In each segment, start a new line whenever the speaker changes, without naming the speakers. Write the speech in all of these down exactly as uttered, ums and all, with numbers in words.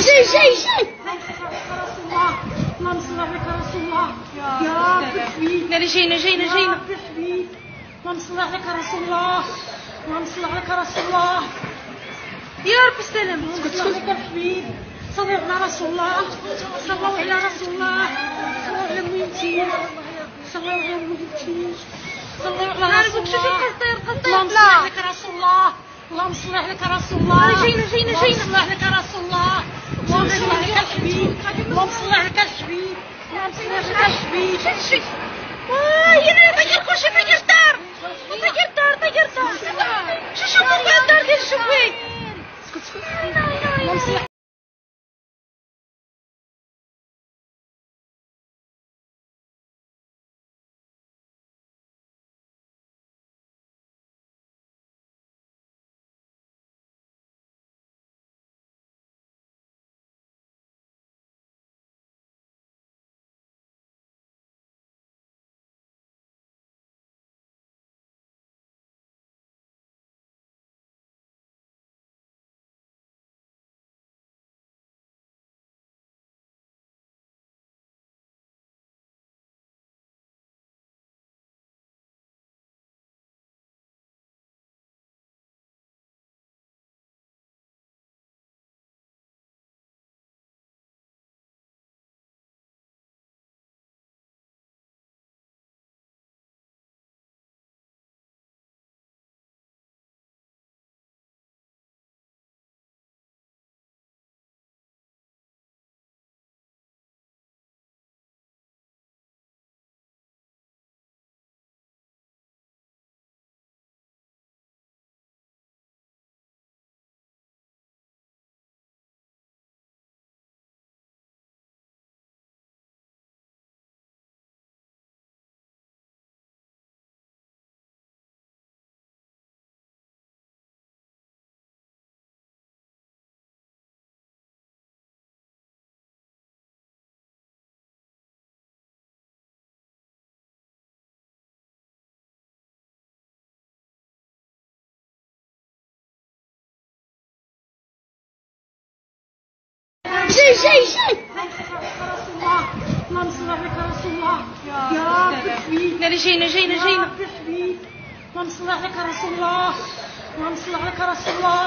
شي شي شي
رسول الله. اللهم صل عليك يا رسول الله. يا رب حبيب.
ناري جينا جينا
يا
جينا.
رب حبيب. اللهم صل عليك يا رسول الله. اللهم صل عليك يا رسول الله.
يا رب السلام.
اللهم صل عليك يا حبيب. صلوا على رسول الله. صلوا على رسول الله. صلوا على الميتين. صلوا على الميتين. صلوا على رسول الله. اللهم صل عليك يا رسول الله. اللهم صل عليك يا رسول الله.
جينا جينا جينا.
اللهم صل عليك يا رسول الله. اللهم صل عليك يا حبيب. اللهم صل عليك يا حبيب. اللهم صل عليك يا حبيب.
شي واه يا طير كلشي طير الدار طير الدار طير الدار شو شوفوا في الدار ديال الشوي.
اسكت اسكت. اللهم صل شي شي شي رسول الله. اللهم صل عليك يا رسول الله. يا رب حبيب.
ناري جينا جينا
يا
جينا.
رب حبيب. اللهم صل عليك يا رسول الله. اللهم صل عليك يا رسول الله.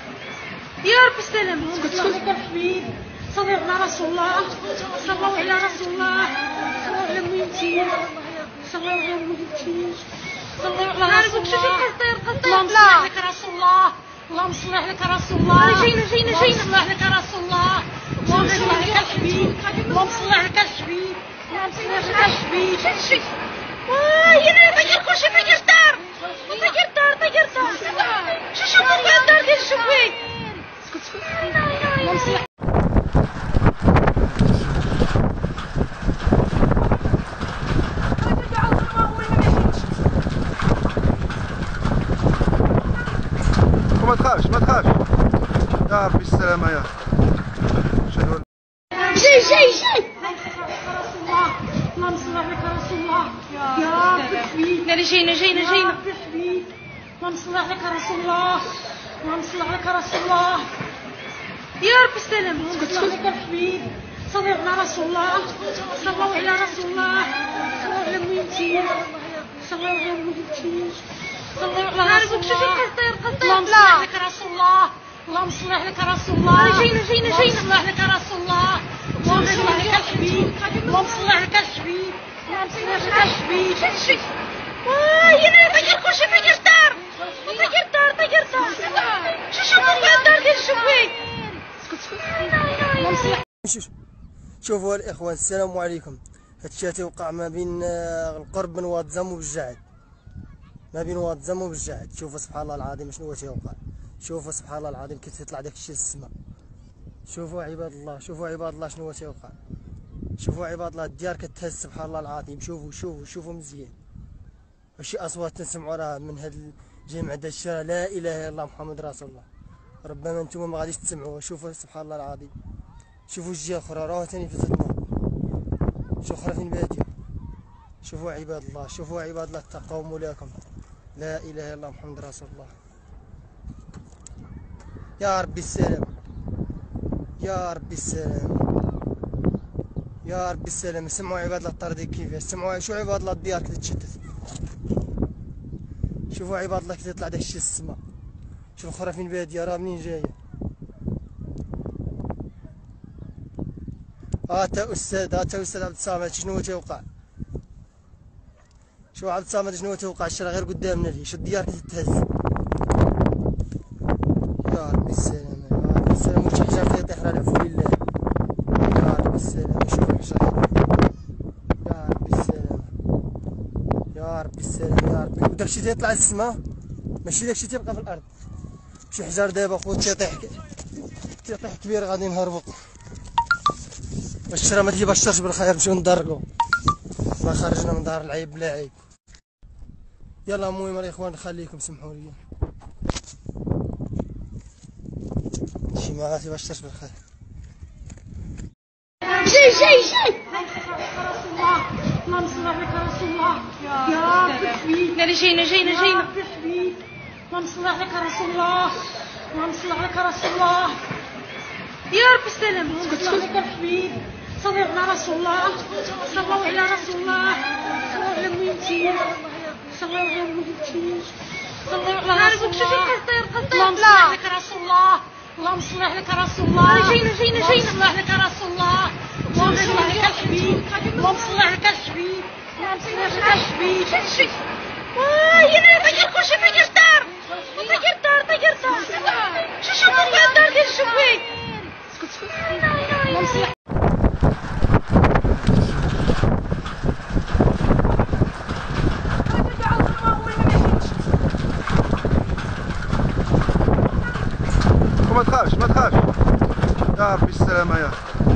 يا رب السلام.
اللهم صل عليك يا حبيب. صلوا على رسول الله. صلوا على رسول الله. صلوا على الميتين. صلوا على الميتين. صلوا على رسول الله. اللهم صل عليك يا رسول الله. اللهم صل عليك يا رسول الله.
جينا جينا
اللهم
جينا.
صل عليك يا رسول الله. اللهم صل عليك يا حبيب. اللهم صل عليك يا حبيب. اللهم صل عليك يا حبيب.
شي واه يا طير كلشي طير الدار طير الدار طير الدار شو شوفوا في الدار ديال الشوي.
اسكت اسكت. اللهم صل
ما تخافش ما تخافش يا ربي السلامة يا شنو
شي شي شي
رسول الله. اللهم صل عليك يا رسول الله. يا رب حبيب.
ناري جينا جينا
يا
جينا.
رب حبيب. اللهم صل عليك يا رسول الله. اللهم صل عليك يا رسول الله.
يا رب السلام.
اسكت اسكت. عليك يا حبيب. صلوا على رسول الله. صلوا على رسول الله. صلوا على الميتين. صلوا على الميتين. صلوا على رسول الله. اللهم صل عليك يا رسول الله. اللهم صل عليك يا رسول الله.
جينا جينا
اللهم
جينا.
صل عليك يا رسول الله. اللهم صل عليك يا حبيب. اللهم صل عليك يا حبيب. اللهم صل عليك يا حبيب.
شي واه يا طير كلشي طير الدار طير الدار طير الدار شو شوفوا في الدار ديال الشوي.
اسكت اسكت. اللهم صل
شوف شوفوا الاخوان السلام عليكم. هادشي تيوقع ما بين القرب من واد زم وبالجعد ما بين واد زم وبالجعد. شوفوا سبحان الله العظيم شنو هو تيوقع. شوفوا سبحان الله العظيم كيف تطلع داك الشيء للسما. شوفوا عباد الله شوفوا عباد الله شنو هو تيوقع. شوفوا عباد الله الديار كتهز سبحان الله العظيم. شوفوا شوفوا شوفوا مزيان وشي اصوات تسمعوا راه من هاد الجامع دا الشارع. لا اله الا الله محمد رسول الله. ربما انتم ما غاديش تسمعوها. شوفوا سبحان الله العظيم. شوفوا الجهه الاخرى راه ثاني في النور. شوفوا اخرى فين باديه. شوفوا عباد الله شوفوا عباد الله اتقوا مولاكم. لا اله الا الله محمد رسول الله. يا ربي السلام يا ربي السلام، يا ربي السلام. سمعوا عباد الله الطردي كيفاش، سمعوا شو عباد الله الديار كي تشتت، شوفوا عباد الله كي تطلع داك الشيء السما. شوف الاخرى فين باديه راه منين جايه. ها تا استاذ، ها تا استاذ عبد الصامد شنو توقع. شوف عبد الصامد شنو توقع، الشرا غير قدامنا لي، شو الديار كي تتهز. يا ربي السلام، يا ربي السلام. وشي حجر تيطيح راه العفو لله. يا ربي السلام، شوف الحجر. يا ربي السلام، يا ربي السلام، يا ربي. وداكشي تيطلع للسما ماشي داكشي تيبقى في الارض. شي حجر دابا خويا تيطيح تيطيح كبير غادي نهربو. الشرا ما تيبشرش بالخير، نمشيو ندرقو. ما خرجنا من دار العيب بلا عيب. يلا المهم الاخوان نخليكم، سمحوا لي. شي ما تيبشرش بالخير.
شي شي شي
رسول الله، اللهم صل عليك يا رسول الله. يا ربي حبيب،
ناري جينا جينا
يا
جينا.
ربي حبيب، اللهم صل عليك يا رسول الله، اللهم صل عليك يا رسول الله.
يا رب السلام.
اسكت اسكت عليك يا حبيب، صلوا على رسول الله، صلوا على رسول الله، صلوا على ميتين، صلوا على ميتين، صلوا على رسول
نعرفك شوفي
الله.
القصير قصير
اللهم صل
طلع.
عليك يا رسول الله، اللهم صل عليك يا رسول الله.
جينا جينا
اللهم
جينا.
صل عليك يا رسول الله، اللهم صل عليك الحبيب، اللهم صل عليك الحبيب، اللهم صل عليك الحبيب.
شي واه هنا طير كلشي طير الدار، طير الدار طير الدار. شو شوفوا في الدار ديال الشوي.
اسكت اسكت. اللهم صل
وما تخافش ما تخافش. يا ربي السلامة يا